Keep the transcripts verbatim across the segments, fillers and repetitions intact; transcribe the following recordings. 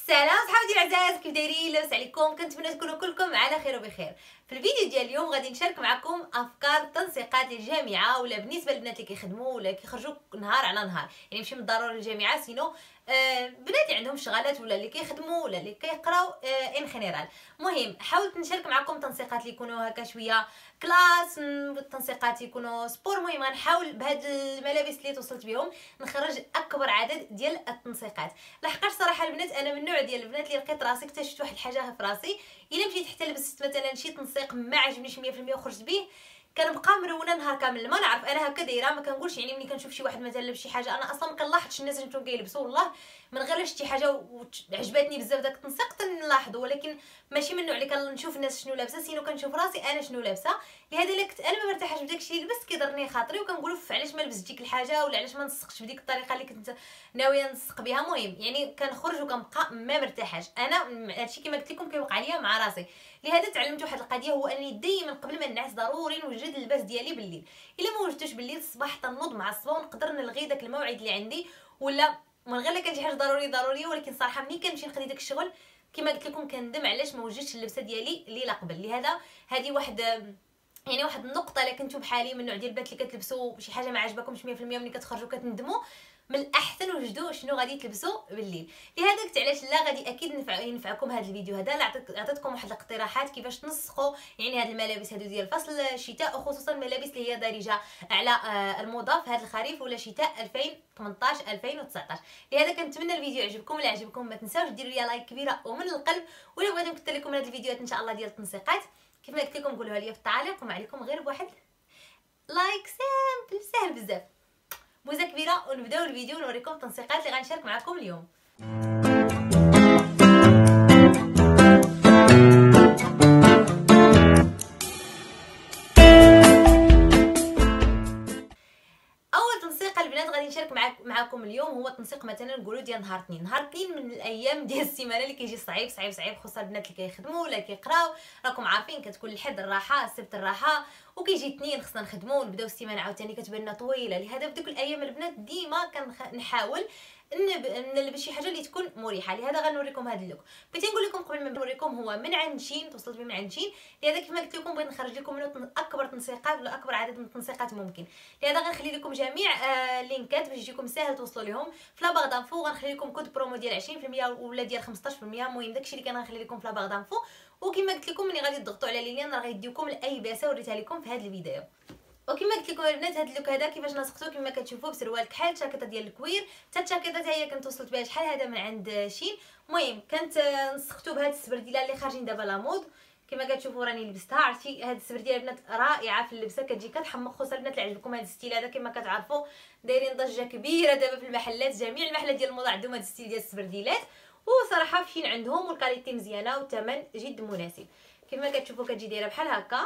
السلام صحابتي العزاز، كيف دايرين؟ لاباس عليكم؟ كنتمنى تكونوا كلكم على خير وبخير. في الفيديو ديال اليوم غادي نشارك معكم افكار تنسيقات للجامعه، ولا بالنسبه للبنات اللي كيخدموا ولا كيخرجوا نهار على نهار، يعني ماشي من الضروري للجامعه، سينو آه بنات اللي عندهم شغالات ولا اللي كيخدموا ولا اللي كيقراو آه ان جينيرال. المهم حاولت نشارك معكم تنسيقات اللي يكونوا هكا شويه كلاس، التنسيقات يكونوا سبور. المهم غنحاول بهاد الملابس اللي توصلت بهم نخرج اكبر عدد ديال التنسيقات. لحقاش صراحه البنات انا من النوع ديال البنات اللي لقيت راسي اكتشفت واحد الحاجه في راسي، الا مشيت حتى لبست مثلا شي تنسيق ما عجبنيش مية في المية وخرجت به، كنبقى مرونه نهار كامل. ما نعرف انا هكا دايره، ما كنقولش يعني ملي كنشوف شي واحد مثلا لابس شي حاجه، انا اصلا ما كنلاحظش الناس شنو كيلبسوا، والله من غير شي حاجه وعجبتني بزاف داك التنسيق تنلاحظوا، ولكن ماشي من النوع اللي كنشوف الناس شنو لابسه، سينو كنشوف راسي انا شنو لابسه. لهذا الا كنت انا ما مرتاحاش بداك الشيء اللي لبست كيضرني خاطري، وكنقول علاش ما لبست ديك الحاجه، ولا علاش ما نسقتش بديك الطريقه اللي كنت ناويه نسق بها. المهم يعني كنخرج وكنبقى ما مرتاحاش. انا هادشي كما قلت لكم كيوقع ليا مع راسي، لهذا تعلمت واحد القضيه، هو انني دائما قبل ما ننعس ضروري نوجد اللباس ديالي بالليل. الا ما وجدتوش بالليل الصباح تنوض معصبه ونقدر نلغي داك الموعد اللي عندي، ولا من غير لا كان شي حاجه ضروري ضروريه. ولكن صراحه ملي كنمشي نخدي داك الشغل كما قلت لكم كندم علاش ما وجدتش اللبسه ديالي الليله قبل. لهذا هذه واحد يعني واحد النقطه، الا كنتو بحالي من النوع ديال البنات اللي كتلبسوا شي حاجه ما عجبكمش مية في المية ملي كتخرجوا كتندموا، من الاحسن وجدوا شنو غادي تلبسوا بالليل. لهذا قلت علاش لا غادي اكيد نفع ينفعكم هذا الفيديو هذا. عطيتكم واحد الاقتراحات كيفاش تنسقوا يعني هاد الملابس هادو ديال فصل الشتاء، وخصوصا الملابس اللي هي دارجه على الموضه في هذا الخريف ولا شتاء ألفين وثمنطاش ألفين وتسعطاش. لهذا كنتمنى الفيديو يعجبكم، ولا عجبكم ما تنساوش ديروا لي لايك كبيره ومن القلب. ولا بغيتو نكثر لكم هاد الفيديوهات ان شاء الله ديال التنسيقات كيف ما قلت لكم قولوها لي في التعاليق، وما عليكم غير بواحد لايك سامبل سهل بزاف. بوزه كبيره ونبداو الفيديو ونوريكم التنسيقات اللي غنشارك معكم اليوم. اول تنسيق البنات غادي نشارك معك معكم اليوم هو تنسيق مثلا نقولوا ديال نهار اثنين. نهار اثنين من الايام ديال السيمانه اللي كيجي صعيب صعيب صعيب، خصوصا البنات اللي كيخدموا ولا كيقراو. راكم عارفين كتكون الحد الراحه، السبت الراحه، وكيجي اثنين خصنا نخدموا ونبداو السيمانه عاوتاني كتبان لنا طويله. لهذا في ديك الايام البنات ديما كنحاول نلبس شي حاجه اللي تكون مريحه. لهذا غنوريكم هذا اللوك. بغيت نقول لكم قبل ما نوريكم هو من عند شين، توصلت به من عند شين. لهذا كيف ما قلت لكم بغيت نخرج لكم منه اكبر تنسيقات ولا اكبر عدد من التنسيقات ممكن. لهذا غنخلي لكم جميع آه لينكات باش يجيكم ساهل توصلوا لهم في لاباغ دانفو. غنخلي لكم كود برومو ديال عشرين في المية ولا ديال خمسطاش في المية. المهم داكشي اللي كان غنخلي لكم في لاباغ دانفو. وكما قلت لكم ملي غادي تضغطوا على لينيان راه غيديوكم لاي بلاصه وريتها لكم في هذا الفيديو. وكما قلت لكم البنات هذا اللوك هذا كيفاش نسقتو كما كتشوفوا بسروال كحل، شاكيطه ديال الكوير. حتى الشاكيطه حتى هي كنت وصلت بها شحال هذا من عند شين. المهم كانت نسقتو بهاد السبرديله اللي خارجين دابا لا مود. كما كتشوفوا راني لبستها. عرفتي هاد السبرديله البنات رائعه في اللبسه، كتجي كتحمق. خصوصا البنات اللي عجبكم هاد الستيل هذا كما كتعرفوا دايرين ضجه كبيره دابا في المحلات، جميع المحلات ديال الموضه عندهم هاد الستيل ديال السبرديلات، وصراحه في شين عندهم والكاليتي مزيانه والثمن جد مناسب. كما كتشوفوا كتجي دايره بحال هكا،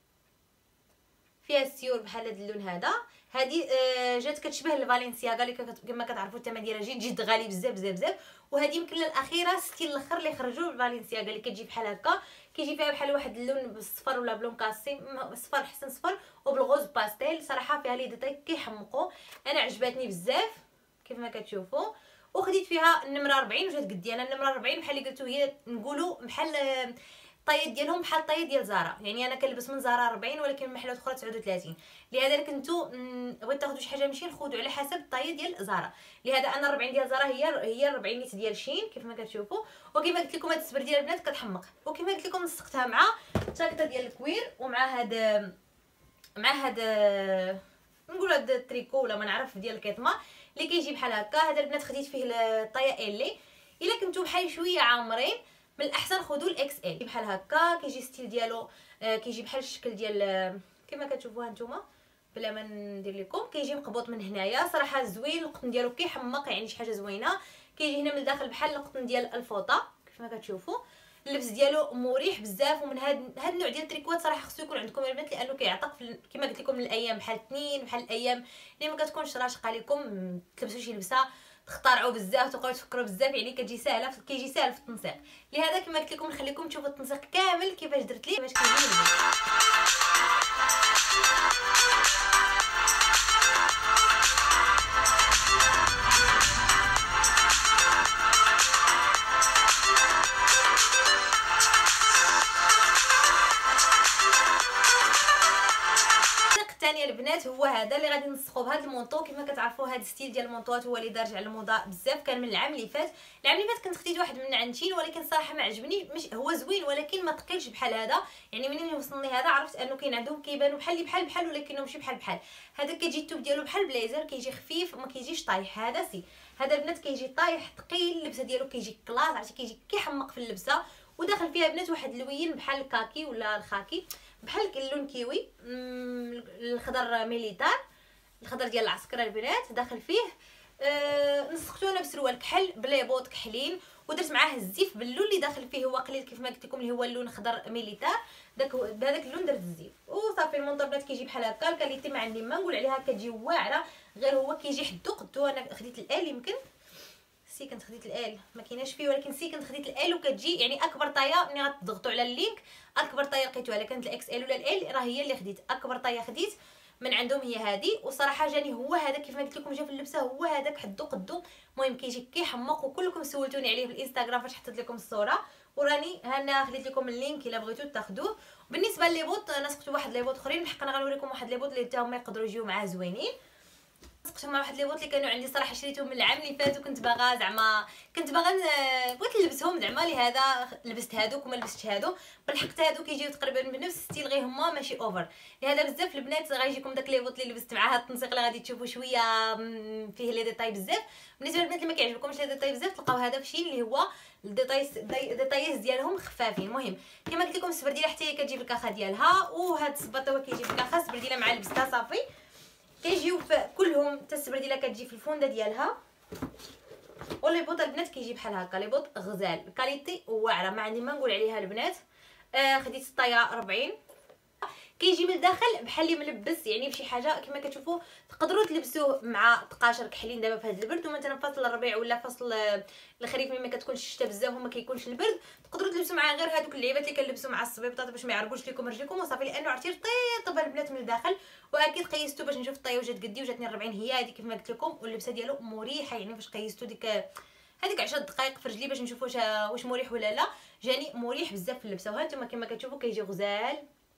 فيها السيور بحال هذا اللون هذا. هذه آه جات كتشبه الفالنسياغا اللي كما كتعرفوا الثمن ديالها جد جد غالي بزاف بزاف بزاف. وهذه يمكن الاخيره ستيل الاخر اللي خرجوا الفالنسياغا اللي كتجي بحال هكا، كيجي فيها بحال واحد اللون بالصفر ولا بلون كاسي، صفر حسن صفر وبالغوز باستيل. صراحه فيها لي ديتاي كيحمقوا، انا عجبتني بزاف كيف ما كتشوفوا. وخديت فيها النمره أربعين وجات قدي انا. النمره أربعين بحال اللي قلتو هي نقولوا بحال آه الطايات ديالهم بحال الطايات ديال زارا، يعني انا كنلبس من زارا أربعين ولكن من محلات اخرى تسعة وثلاثين. لهذا كنتو بغيت تاخذوا شي حاجه ماشي خذوا على حسب الطايه ديال زارا. لهذا انا أربعين ديال زارا هي هي أربعين ديال شين كيف ما كتشوفوا. وكما قلت لكم هاد السبر ديال البنات كتحمق. وكما قلت لكم نسقتها مع الشاكيطه ديال الكوير ومع هاد مع هاد نقولوا هاد التريكو ولا ما نعرف ديال الكيطمه اللي كيجي بحال هكا. هذا البنات خديت فيه الطايه الي. الا كنتو بحال شويه عامرين من الاحسن خذوا الاكس ال بحال هكا. كيجي ستيل ديالو آه كيجي بحال الشكل ديال آه كما كتشوفوها نتوما بلا ما ندير لكم. كيجي مقبوط من هنايا صراحه زوين، القطن ديالو كيحمق يعني شي حاجه زوينه. كيجي هنا من الداخل بحال القطن ديال الفوطه كيف ما كتشوفوا. اللبس ديالو مريح بزاف. ومن هاد هاد النوع ديال التريكوات صراحه خصو يكون عندكم البنات، لانه كيعتق كما قلت لكم من الايام بحال اثنين بحال الايام اللي ما كتكونش راشقه لكم تلبسوا شي لبسه تختارعوا بزاف تبقاو تفكروا بزاف، يعني كتجي ساهله كيجي ساهل في التنسيق. لهذا كما قلت لكم نخليكم تشوفوا التنسيق كامل كيفاش درت ليه باش كيجي. الثانيه البنات هو هذا اللي غادي نسقو بهذا المونطو. كما كتعرفوا هذا الستيل ديال المونطوات هو اللي دارج على الموضه بزاف، كان من العام اللي فات. العام اللي فات كنت خديت واحد من عند شين، ولكن صراحه ما عجبني، مش هو زوين ولكن ما ثقيلش بحال هذا. يعني منين وصلني هذا عرفت انه كاين عندهم كيبانوا بحال بحال بحال ولكنهم ماشي بحال بحال. هذا كيجي التوب ديالو بحال بليزر، كيجي خفيف وما كيجيش طايح. هذا سي هذا البنات كيجي طايح ثقيل، اللبسه ديالو كيجي كلاس، عرفتي كيجي كيحمق في اللبسه. وداخل فيها بنات واحد اللوين بحال الكاكي ولا الخاكي، بحال اللون كيوي، الخضر ميليتار، الخضر ديال العسكر البنات داخل فيه. أه نسختو انا بسروال كحل بلي بوط كحلين، ودرت معاه الزيف باللون اللي داخل فيه هو قليل كيف ما قلت لكم اللي هو اللون خضر ميليتار. داك بهذاك اللون درت الزيف وصافي. المونطور بنات كيجي بحال هكا، الكاليتي ما عندي ما نقول عليها، كتجي واعره، غير هو كيجي حدو قدو. انا خديت الال يمكن سي كنت خديت الال ما كايناش فيه، ولكن سي كنت خديت الال وكتجي يعني اكبر طايه. ملي غتضغطوا على اللينك اكبر طايه لقيتوها، الا كانت الاكس ال ولا الال راه هي اللي خديت اكبر طايه خديت من عندهم هي هذه. وصراحه جاني هو هذا كيف ما قلت لكم جا في اللبسه هو هذاك حدو قدو. المهم كيجي كيحمق، وكلكم سولتوني عليه في الانستغرام فاش حطيت لكم الصوره، وراني هنا خديت لكم اللينك الا بغيتو تاخذوه. بالنسبه لي بوط انا سقت واحد لي بوط اخرين، بحق انا غنوريكم واحد لي بوط اللي حتى هما يقدروا يجيو معاه زوينين. سقتهم مع واحد لي بوط اللي كانوا عندي صراحه شريتهم من العام اللي فات، وكنت باغا زعما كنت باغا بغيت نلبسهم زعما لهذا لبست هادوك وما لبستش هادو. بالحق هادو كيجيو تقريبا بنفس الستيل غير هما ماشي اوفر، لهذا بزاف البنات غيجيكم داك لي بوط اللي لبست مع هاد التنسيق اللي غادي تشوفوا شويه فيه لي ديتاي بزاف. بالنسبه للبنات اللي ما كيعجبكمش لي ديتاي بزاف تلقاو هذا في شين اللي هو الديتايز ديتايز ديالهم خفافين. المهم كما قلت لكم السبرديله حتى هي كتجي بالكاخه ديالها، وهاد الصباط هو كيجي بالكاخه السبرديله مع لبستها صافي. كيجيو كلهم حتى السبرديله كتجي في الفونده ديالها. ولي بوط البنات كيجي بحال هكا، لي بوط غزال، الكاليتي واعره ما عندي ما نقول عليها البنات. آه خديت الطايه أربعين. كيجي من الداخل بحال اللي ملبس يعني بشي حاجه كما كتشوفوا. تقدروا تلبسوه مع طقاشر كحلين دابا في هذا البرد، ومثلا فصل الربيع ولا فصل الخريف ملي ما كتكونش الشتا بزاف وما كيكونش البرد، تقدروا تلبسوا معاه غير هذوك اللعيبات اللي كنلبسوا مع الصبيبطات باش ما يعرقوش لكم رجلكم وصافي. لانه عرفتي رطيب البنات من الداخل. واكيد قيستو باش نشوف الطايه وجات قدي، وجاتني أربعين هي هذه كيف ما قلت لكم. واللبسه ديالو مريحه يعني فاش قيستو ديك هذيك عشرة دقائق في رجلي باش نشوف واش واش مريح ولا لا. جاني مريح بزاف في اللبسه. وهانتوما كما كتشوفوا كيجي غزال،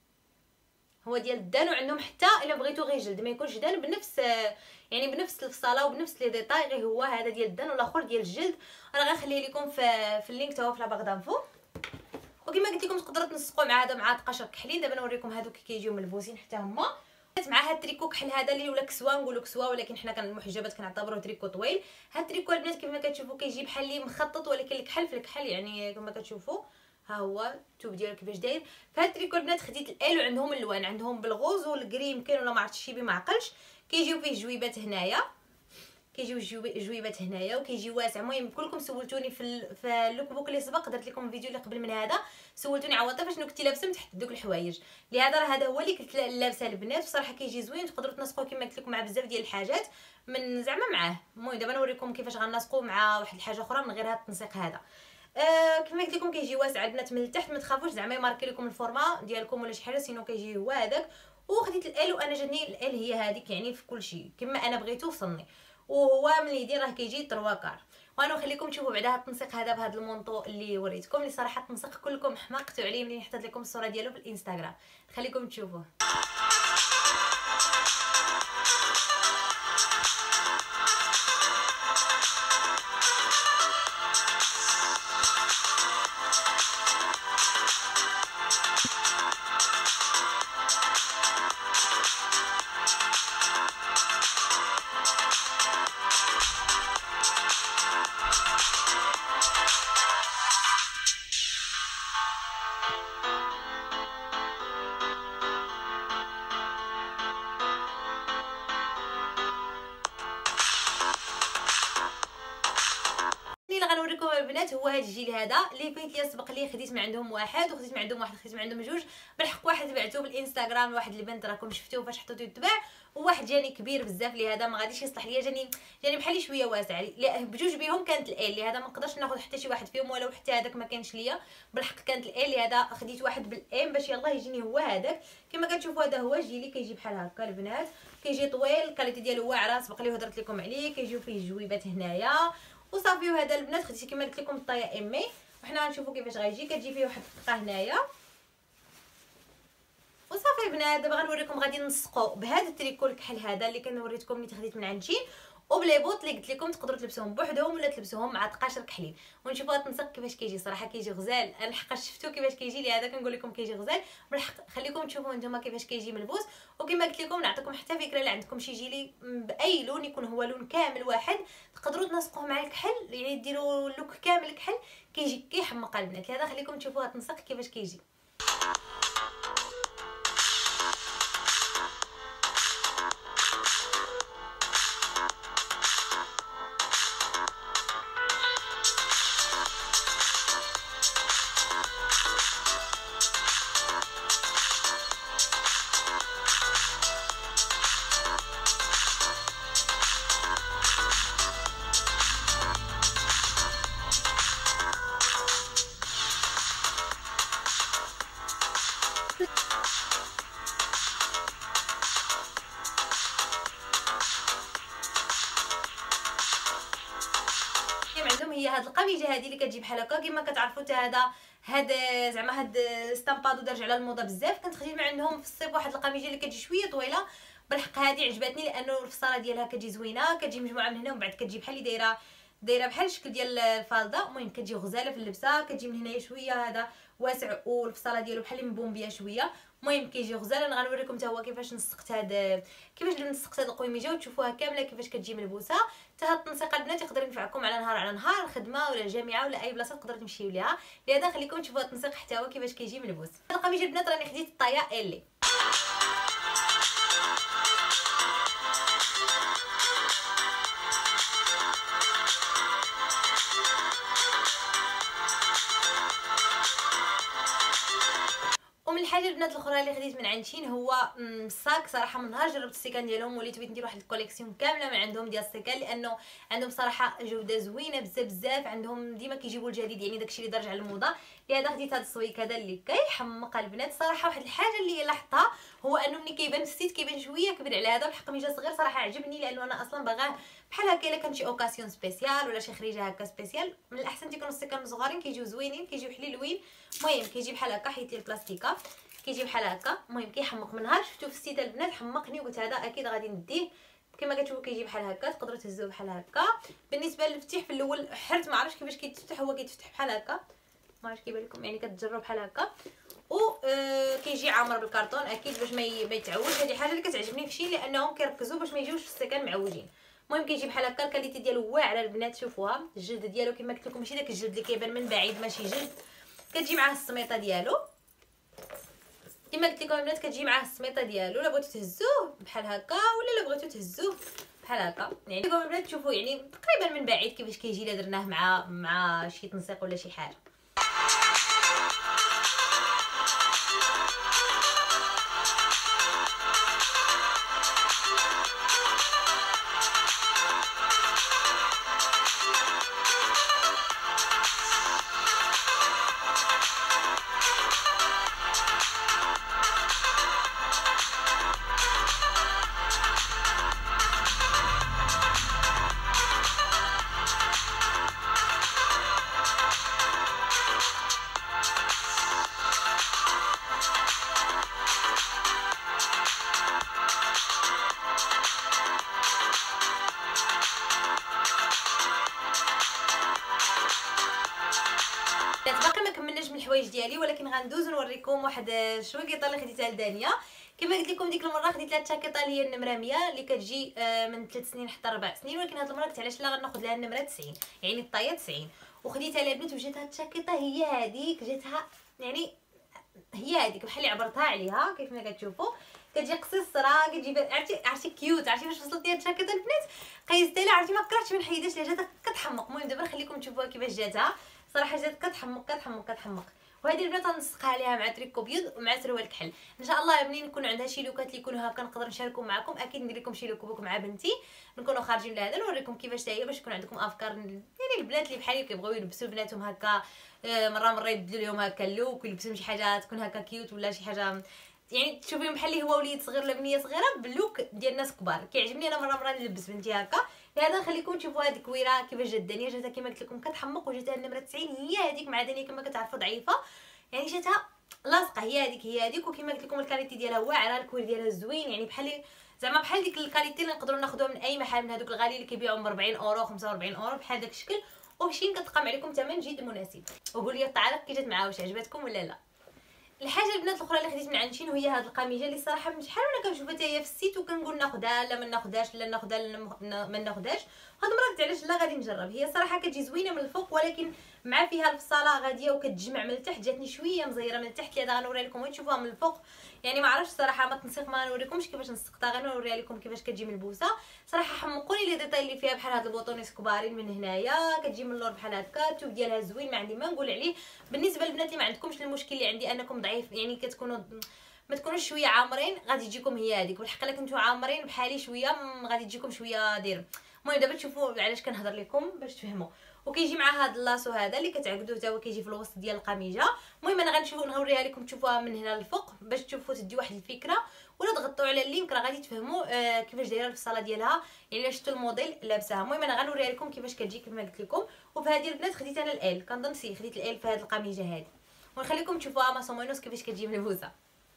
هو ديال الدان، وعندهم حتى الا بغيتو غير جلد ما يكونش دان بنفس يعني بنفس الفصاله وبنفس لي ديتاي، غير هو هذا ديال الدان والاخر ديال الجلد. انا غنخليه لكم في في اللينك تا هو في لا باغ دانفو. وكما قلت لكم تقدروا تنسقوا مع هذا مع طقاشر كحلين. دابا نوريكم هذوك كيجيو ملبوسين حتى هما مع هاد التريكو كحل هذا اللي ولا كسوه نقولوا كسوه، ولكن حنا كان المحجبات كنعتبروه تريكو طويل. هاد التريكو البنات كيف ما كتشوفوا كيجي بحال اللي مخطط ولكن الكحل في الكحل يعني كما كتشوفوا. ها هو التوب ديالو كيفاش داير. فهاد التريكو البنات خديت الال، وعندهم اللوان عندهم بالغوز والكري يمكن ولا ما عرفتش شي بما عقلش. كيجيو فيه جويبات هنايا، كيجيو جويبات هنايا وكيجي واسع. المهم كلكم سولتوني في ال... في اللوك بوك اللي سبق درت لكم الفيديو اللي قبل من هذا، سولتوني عوضت فاش كنتي لابسه من تحت دوك الحوايج. لهذا راه هذا هو اللي كنت لابسه البنات، وصراحه كيجي زوين. تقدروا تنسقوا كما قلت لكم مع بزاف ديال الحاجات من زعما معاه. المهم دابا نوريكم كيفاش غنسقوا مع واحد الحاجه اخرى من غير هذا التنسيق هذا. آه كما قلت لكم كيجي واسع البنات من التحت، ما تخافوش زعما يماركي لكم الفورما ديالكم ولا شي حاجه، سينو كيجي هو هذاك. وخديت الال، وانا جاتني الال هي هذيك يعني في كل شيء كما انا بغيتو وصلني. وهو من اليدين راه كيجي ثلاثة كار. وانا نخليكم تشوفوا بعدا هاد التنسيق هذا بهذا المونطو اللي وريتكم، اللي صراحه التنسيق كلكم حماقتوا عليه ملي حطيت لكم الصوره ديالو في الانستغرام. نخليكم تشوفوه. غنوريكم البنات هو هذا الجيل هذا اللي بغيت ليا سبق لي. خديت من عندهم واحد وخديت من عندهم واحد، خديت من عندهم جوج. بالحق واحد بعتو بالانستغرام لواحد البنت راكم شفتوه فاش حطيتو يتباع، وواحد جاني كبير بزاف لهذا ما غاديش يصلح ليا. جاني جاني بحال شويه واسع بجوج بهم كانت ال لهذا ما نقدرش ناخذ حتى شي واحد فيهم، ولو حتى هذاك ما كانش ليا. بالحق كانت ال لهذا خديت واحد بالام باش يلاه يجيني هو هذاك. كما كتشوفوا هذا هو جيلي كيجي بحال هكا البنات، كيجي طويل، الكاليتي ديالو واعره سبق لي هضرت لكم عليه. كيجيو فيه جويبات هنايا وصافي. وهذا البنات خديت كما قلت لكم الطايه امي، وحنا غنشوفوا كيفاش غيجي. كتجي فيه واحد الطقه هنايا وصافي البنات دابا غنوريكم غادي نسقوا بهذا التريكو الكحل هذا اللي كنوريتكم اللي تخديت من عند شين، وبلي بوط اللي قلت لكم تقدروا تلبسوهم بوحدهم ولا تلبسوهم مع تقاشر كحلين. ونشوفوا هذا التنسيق كيفاش كيجي، صراحه كيجي غزال. انا حقا شفتو كيفاش كيجي، لهذا كنقول لكم كيجي غزال. بالحق خليكم تشوفوا نتوما كيفاش كيجي ملبوس. وكما قلت لكم نعطيكم حتى فكره، الا عندكم شي جيلي باي لون يكون هو لون كامل واحد تقدروا تنسقوه مع الكحل، يعني ديروا اللوك كامل الكحل كيجي كيحمق البنات. لهذا خليكم تشوفوا هذا التنسيق كيفاش كيجي. عندهم هي هاد القميجه هذه اللي كتجي بحال هكا كما كتعرفوا، حتى هذا هاد زعما هاد ستامبادو درج على الموضه بزاف. كنت خديت من عندهم في الصيف واحد القميجه اللي كتجي شويه طويله، بالحق هذه عجبتني لانه الفصاله ديالها كتجي زوينه، كتجي مجموعه من هنا ومن بعد كتجي بحال اللي دايره دايره بحال الشكل ديال الفالده. المهم كتجي غزاله في اللبسه، كتجي من هنايا شويه هذا واسع والفصاله ديالو بحال اللي مبومبيه شويه. المهم كيجي غزال. انا غنوريكم حتى هو كيفاش نسقت هاد كيفاش نسقت هاد القويميجه وتشوفوها كامله كيفاش كتجي ملبوسه. حتى هاد التنسيق البنات يقدر ينفعكم على نهار على نهار خدمه ولا جامعه ولا اي بلاصه تقدروا تمشيو ليها. لهذا خليكم تشوفوا هاد التنسيق حتى هو كيفاش كيجي ملبوس. هاد القميجه البنات راني خديت الطايه الي. الحاجه البنات الاخرى اللي خديت من عند شين هو الصاك. صراحه من نهار جربت السيكان ديالهم وليت بغيت ندير واحد الكوليكسيون كامله من عندهم ديال السيكان، لانه عندهم صراحه جوده زوينه بزاف بزاف. عندهم ديما كيجيبوا الجديد، يعني داكشي اللي درج على الموضه. لهذا خديت هذا السويك هذا اللي كيحمق البنات. صراحه واحد الحاجه اللي لاحظتها هو انه ملي كيبان في السيت كيبان شويه كبير على هذا، بحق ميجا صغير. صراحه عجبني لانه انا اصلا باغاه بحال هكا الا كان شي اوكاسيون سبيسيال ولا شي خريجه هكا سبيسيال. من الاحسن تيكونوا السيكان صغارين كيجيو زوينين كيجيو حليلوين. المهم كيجي بحال هكا، حيت لي البلاستيكه كيجي بحال هكا. المهم كيحمق. من نهار شفتو في السيت البنات حمقني وقلت هذا اكيد غادي نديه. كما كتشوفوا كيجي بحال هكا، تقدروا تهزوه بحال هكا. بالنسبه للتفتيح في الاول حرت ما عرفتش كيفاش كيتفتح، هو كيتفتح بحال هكا، ما عرفتش كيبان لكم، يعني كتجروا بحال هكا. و آه كيجي عامر بالكرتون اكيد باش ما يتعوج. هذه حاجه اللي كتعجبني في شي، لانهم كيركزوا باش ما يجيوش في السكان معوجين. المهم كيجي بحال هكا. الكاليتي ديالو واعره البنات، شوفوها. الجلد ديالو كما قلت لكم ماشي داك الجلد اللي كيبان من بعيد، ماشي جلد. كتجي معاه السميطه ديالو كما قلت لكم البنات، كتجي معاه السميطه ديالو. الا بغيتو تهزوه بحال هكا ولا الا بغيتو تهزوه بحال هكا. يعني لكم البنات تشوفوا يعني تقريبا من بعيد كيفاش كيجي الا درناه مع مع شي تنسيق ولا شي حاجه. باقي ما كملناش من الحوايج ديالي، ولكن غندوز نوريكم واحد الشويكيطه اللي خديتها لدانيا. كما قلت لكم ديك المره خديت لها الشاكيطه اللي هي النمره مية اللي كتجي من ثلاث سنين حتى أربع سنين، ولكن هاد المره قلت علاش لا غناخذ لها النمره تسعين، يعني الطايه تسعين. وخديتها لها بنت وجاتها الشاكيطه هي هذيك، جاتها يعني هي هذيك بحال اللي عبرتها عليها كيف ما كتشوفوا. كتجي قصيصره، كتجي عرفتي عرفتي كيوت. عرفتي فاش وصلت ليا الشاكيطه البنات قيستها لها، عرفتي ما كرهتش ما نحيدهاش ليها، جاتها كتحمق. المهم دابا نخليكم تشوفوها كيفاش جاتها. صراحه جات كتحمق كتحمق كتحمق. وهذه البنات غنسقها عليها مع تريكو بيض ومع سروال كحل. ان شاء الله منين يكون عندها شي لوكات اللي يكونوا هكا نقدر نشاركهم معكم. اكيد ندير لكم شي لوك مع بنتي نكونوا خارجين لهذا، نوريكم كيفاش هي باش يكون عندكم افكار. يعني البنات اللي بحالي كيبغيو يلبسوا بناتهم هكا مره مره يبدلوا لهم هكا اللوك ويلبسوا شي حاجه تكون هكا كيوت ولا شي حاجه يعني تشوفيهم بحال اللي هو وليد صغير ولا بنيه صغيره باللوك ديال الناس كبار. كيعجبني انا مره مره نلبس بنتي هكا. لهذا نخليكم تشوفوا هذه الكويره كيفاش جات دانيا. جاتها كما قلت لكم كتحمق وجاتها النمره تسعين هي هذيك، مع دانيا كما كتعرفوا ضعيفه، يعني جاتها لاصقه، هي هذيك هي هذيك. وكما قلت لكم الكاليتي ديالها واعره، الكوير ديالها زوين، يعني بحال زعما بحال ديك الكاليتي اللي نقدروا ناخذوها من اي محل من هذوك الغالي اللي كيبيعوا ب أربعين اورو خمسة وأربعين اورو بحال داك الشكل، وبشين كتقام عليكم ثمن جد مناسب. وقولوا لي التعليق كي جات معاه، واش عجبتكم ولا لا. الحاجه البنات الاخرى اللي خديت من عند شين هي هاد القميجه اللي صراحه من شحال وانا كنشوفها حتى هي في السيت وكنقول ناخذها لا ما ناخذهاش، لا ناخذها لا ما ناخذهاش. هاد المره قلت علاش لا غادي نجرب. هي صراحه كتجي زوينه من الفوق، ولكن مع فيها الفصاله غاديه وكتجمع من التحت، جاتني شويه مزيره من التحت اللي غنوريها لكم وتشوفوها من الفوق. يعني ما عرفتش صراحه ما تنسيق ما نوريكمش كيفاش نسقطها، غير نوريها لكم كيفاش كتجي ملبوسه. صراحه حمقوني لي ديتاي اللي فيها بحال هاد البوطونيس كبارين من هنايا، كتجي من اللور بحال هكا، التوب ديالها زوين ما عندي ما نقول عليه. بالنسبه للبنات اللي ما عندكمش المشكل اللي عندي انكم ضعيف، يعني كتكونوا ما تكونوش شويه عامرين، غادي تجيكم هي هذيك. والحق الا كنتو عامرين بحالي شويه غادي تجيكم شويه داير. المهم دابا تشوفوا علاش كنهضر لكم باش تفهموا. وكيجي مع هذا اللاصو هذا اللي كتعقدوه حتى هو كيجي في الوسط ديال القميجه. المهم انا غنشوفوا نوريها لكم تشوفوها من هنا للفوق باش تشوفوا تدي واحد الفكره، ولا تغطوا على اللينك راه غادي تفهموا آه كيفاش دايره الفصاله ديالها، يعني الا شفتوا الموديل لابساها. المهم انا غنوريها لكم كيفاش كتجي كما قلت لكم. وفي هذه البنات خديت انا الال، كنظن سي خديت الال في هذه القميجه هذه، ونخليكم تشوفوها ما سومينوس كيفاش كتجي ملبوسه.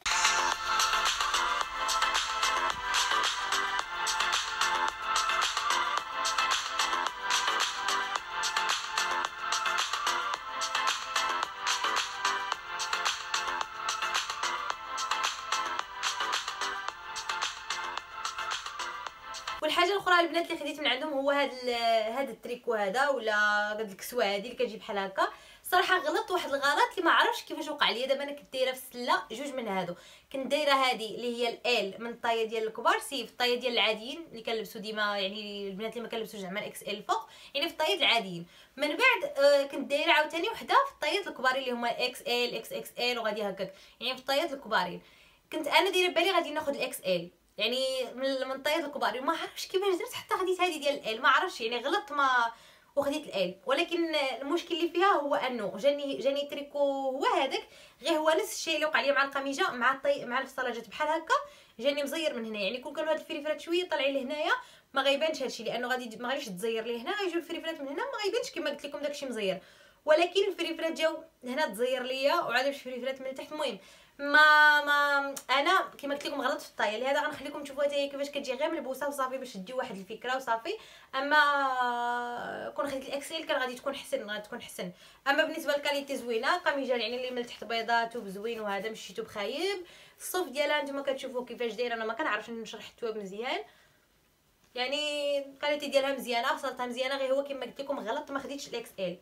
والحاجه الاخرى البنات اللي خديت من عندهم هو هذا هذا التريكو هذا ولا هاد الكسوه هذه اللي كتجي بحال هكا. صراحه غلطت واحد الغلط اللي ما عرفتش كيفاش وقع لي. دابا انا كنت دايره في السله جوج من هادو، كنت دايره هذه اللي هي ال من الطايه ديال الكبار، سي في الطايه ديال العاديين اللي كنلبسوا ديما، يعني البنات اللي ما كنلبسوش زعما الاكس ال فوق، يعني في الطايات العاديين. من بعد آه كنت دايره عاوتاني وحده في الطايات الكبار اللي هما اكس ال اكس اكس ال وغادي هكاك، يعني في الطايات الكبارين. كنت انا دايره بالي غادي ناخذ الاكس ال، يعني من من طايات الكبار. ما عرفتش كيفاش درت حتى خديت هذه ديال ال، ما عرفتش يعني غلطت ما وخديت ال. ولكن المشكل اللي فيها هو انه جاني جاني تريكو هو هذاك، غير هو نفس الشيء اللي وقع لي مع القميجه مع الطي مع الفصاله جات بحال هكا، جاني مزير من هنا. يعني كون كانوا هاد الفريفرات شويه طالعين لهنايا ما غيبانش هادشي، لانه غادي ما غاديش تزير لي هنا، غيجيو الفريفرات من هنا ما غيبانش كما قلت لكم داكشي مزير. ولكن الفريفرات جاو هنا تزير ليا وعاد باش الفريفرات من التحت. المهم ما ما انا كما قلت لكم غلطت في الطايه، لهذا غنخليكم تشوفوها حتى هي كيفاش كتجي غير ملبوسه وصافي باش تديو واحد الفكره وصافي. اما كون خديت الاكسل كان غادي تكون حسن، غادي تكون حسن. اما بالنسبه للكاليتي زوينه، قميجه يعني اللي من التحت بيضاء توب زوين، وهذا ماشي توب خايب. الصوف ديالها نتوما كتشوفوا كيفاش دايره، انا ما كنعرفش نشرح التواب مزيان، يعني الكاليتي ديالها مزيانه وصلتها مزيانه، غير هو كما قلت لكم غلط ما خديتش الاكس ال.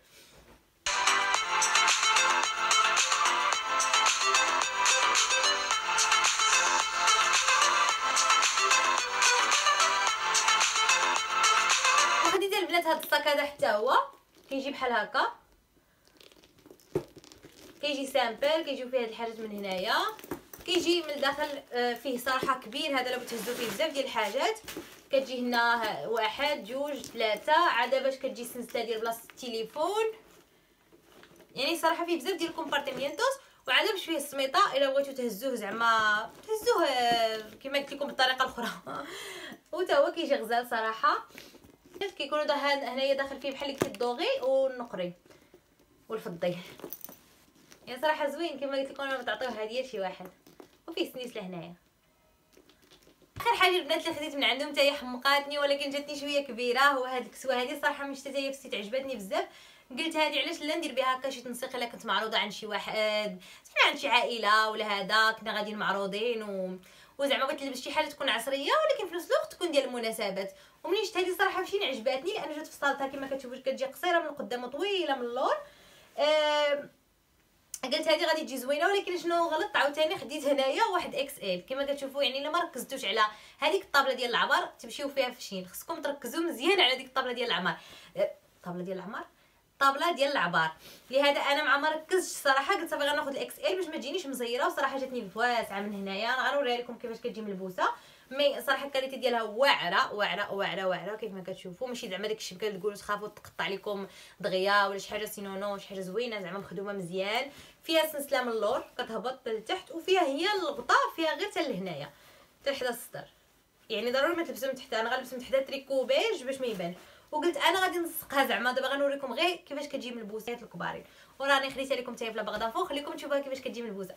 وخديت البنات هاد الصاك هذا حتى هو كيجي بحال هكا، كيجي سامبل، كيجيو فيه هاد الحاجات من هنايا، كيجي من الداخل فيه صراحه كبير. هذا لو بتهزوا فيه بزاف ديال الحاجات، كتجي هنا واحد جوج ثلاثه، عاد باش كتجي سنسله ديال بلاصه التليفون، يعني صراحه فيه بزاف ديال الكومبارتيمينتوس. وعاد باش فيه السميطه الا بغيتو تهزوه زعما تهزوه كما قلت لكم بالطريقه الاخرى. وتا هو كيجي غزال صراحه، كيكونوا ده هنايا داخل فيه بحال قلت الدوغي والنقري والفضي، يعني صراحه زوين كما قلت لكم. انا تعطيوه هديه لشي واحد، وفيه سنيس لهنايا. اخر حاجه البنات اللي خديت من عندهم حتى هي حمقاتني ولكن جاتني شويه كبيره، هو هاد الكسوه هذه صراحه من شتي هي في السيت عجبتني بزاف. قلت هذه علاش لا ندير بها هكا شي تنسيق الا كنت معروضه عند شي واحد زعما عند شي عائله ولا هذا، كنا غاديين معروضين و وزعما بغيت نلبس شي حاجه تكون عصريه ولكن في نفس الوقت تكون ديال المناسبات. ومنين شفت هذه صراحه مشين عجباتني، لان جات فصلتها كما كتشوفوا كتجي قصيره من القدام وطويله من اللور. أه قلت هذه غادي تجي زوينه، ولكن شنو غلطت عاوتاني خديت هنايا واحد اكس ال كما كتشوفوا. يعني الا ما ركزتوش على هذيك الطابله ديال العمر تمشيو فيها فشين، خصكم تركزوا مزيان على ديك الطابله ديال العمر، الطابله ديال العمر الطابله ديال العبار. لهذا انا مع ما ركزتش صراحه، قلت صافي غناخذ الاكس ال باش ما تجينيش مزيره. وصراحه جاتني واسعه من هنايا، انا غنوريها لكم كيفاش كتجي ملبوسه. مي صراحه الكاليتي ديالها واعره واعره واعره واعره كيف ما كتشوفوا، ماشي زعما داكشي اللي كتقولوا تخافوا تقطع لكم دغيا ولا شي حاجه، سينو نو شي حاجه زوينه زعما مخدومه مزيان. فيها سلسله من اللور كتهبط لتحت، وفيها هي الغطاء فيها غير حتى لهنايا حتى لحدا الصدر، يعني ضروري ما تلبسوا من تحت. انا غنلبس من تحت تريكو بيج باش ما يبان. وقلت انا غادي نسقها زعما دابا غنوريكم غير كيفاش كتجي من البوسات الكبارين، وراني خليتها لكم حتى هي في لا بغدافو، خليكم تشوفوها كيفاش كتجي من البوسه.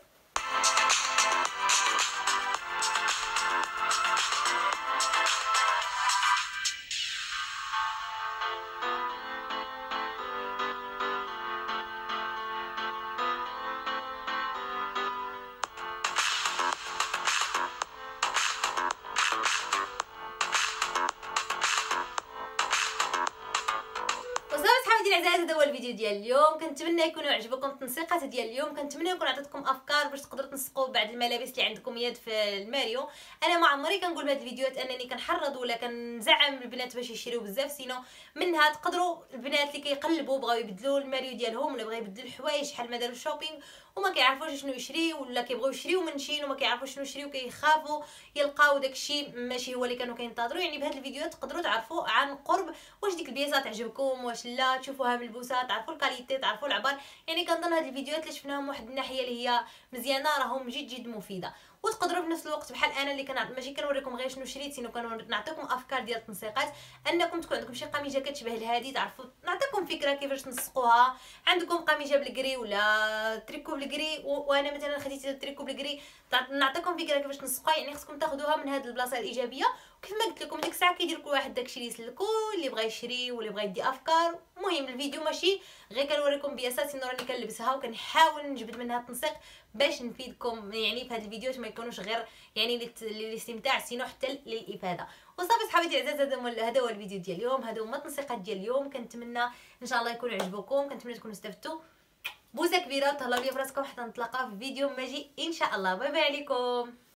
العزائز هذا هو الفيديو ديال اليوم، كنتمنى يكونوا عجبكم التنسيقات ديال اليوم، كنتمنى نكون عطيتكم افكار باش تقدروا تنسقوا بعض الملابس اللي عندكم يد في الماريو. انا ما عمري كنقول بهاد الفيديوهات انني كنحرض ولا كنزعم البنات باش يشريو بزاف، سينو منها تقدروا البنات اللي كيقلبوا بغاو يبدلوا الماريو ديالهم ولا بغاو يبدلوا الحوايج شحال ما داروا شوبينغ وما كيعرفوش شنو يشريو، ولا كيبغيو يشريو من شين وما كيعرفوش شنو يشريو، كيخافوا يلقاو داكشي ماشي هو اللي كانوا كينتظروا. يعني بهاد الفيديوهات تقدروا تعرفوا عن قرب واش ديك البياسه تعجبكم واش لا، تشوفوها من البوسات، تعرفوا الكاليتي، تعرفوا العبار. يعني كنظن هاد الفيديوهات اللي شفناهم واحد الناحيه اللي هي مزيانه راهم جد جد مفيده، وتقدروا في نفس الوقت بحال انا اللي كنعطي ماشي كنوريكم غير شنو شريت، سينو كنعطيكم افكار ديال التنسيقات، انكم تكون عندكم شي قميجه كتشبه لهادي تعرفوا نعطيكم فكره كيفاش تنسقوها. عندكم قميجه بالكري ولا تريكو بالكري، وانا مثلا خديت التريكو بالكري، نعطيكم فكره كيفاش تنسقوها. يعني خصكم تاخذوها من هذه البلاصه الايجابيه، وكيف ما قلت لكم ديك الساعه كيدير كل واحد داكشي اللي يسلكو، اللي بغى يشري واللي بغى يدي افكار. المهم الفيديو ماشي غير كنوريكم بياسات، سينو راني كنلبسها وكنحاول نجبد منها التنسيق باش نفيدكم يعني في هاد الفيديوهات، ما يكونوش غير يعني للاستمتاع سينو حتى للافاده. وصافي صحابتي العزاز، هذا هو الفيديو ديال اليوم، هادو هما التنسيقات ديال اليوم. كنتمنى ان شاء الله يكونوا عجبوكم، كنتمنى تكونوا استفدتوا. بوسه كبيره وتهلاو ليا براسكم حتى نتلاقاو في فيديو ماجي ان شاء الله. باي باي عليكم.